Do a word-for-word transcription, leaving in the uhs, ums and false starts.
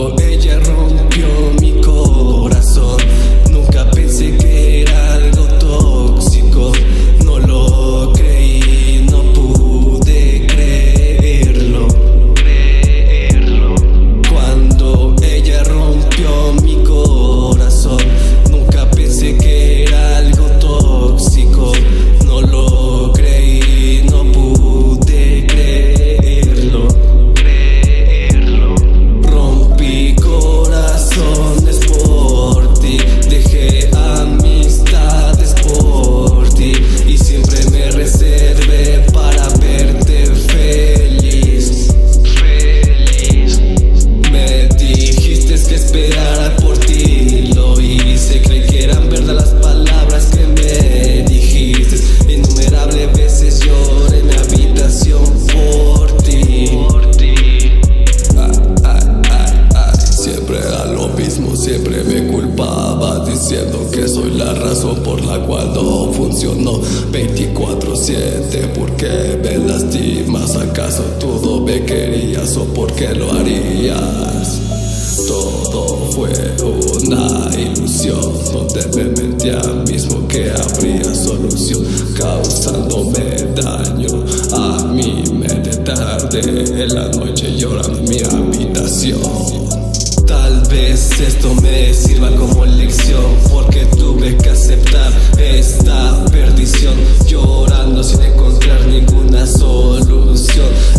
Cuando ella rompió mi corazón, nunca pensé que era algo tóxico. No lo creí, no pude creerlo. creerlo. Cuando ella rompió mi corazón, nunca pensé que era algo tóxico. No lo creí, no pude creerlo. creerlo. Rompí corazones por ti, dejé amistades por ti, y siempre me reservé para verte feliz. Feliz. Me dijiste que esperara por ti, lo hice, creí que eran verdad las palabras que me dijiste. Innumerables veces lloré en mi habitación por ti. Por ti. Ay, ay, ay, ay. Siempre era lo mismo, siempre me culpaba, diciendo que soy la razón por la cual no funcionó veinticuatro siete. ¿Por qué me lastimas? ¿Acaso tú no me querías o por qué lo harías? Todo fue una ilusión, donde me mentía mismo que habría solución, causándome daño a mi mente. Tarde en la noche llorando en mi habitación. Tal vez esto me sirva como lección, porque tuve que aceptar esta perdición, llorando sin encontrar ninguna solución.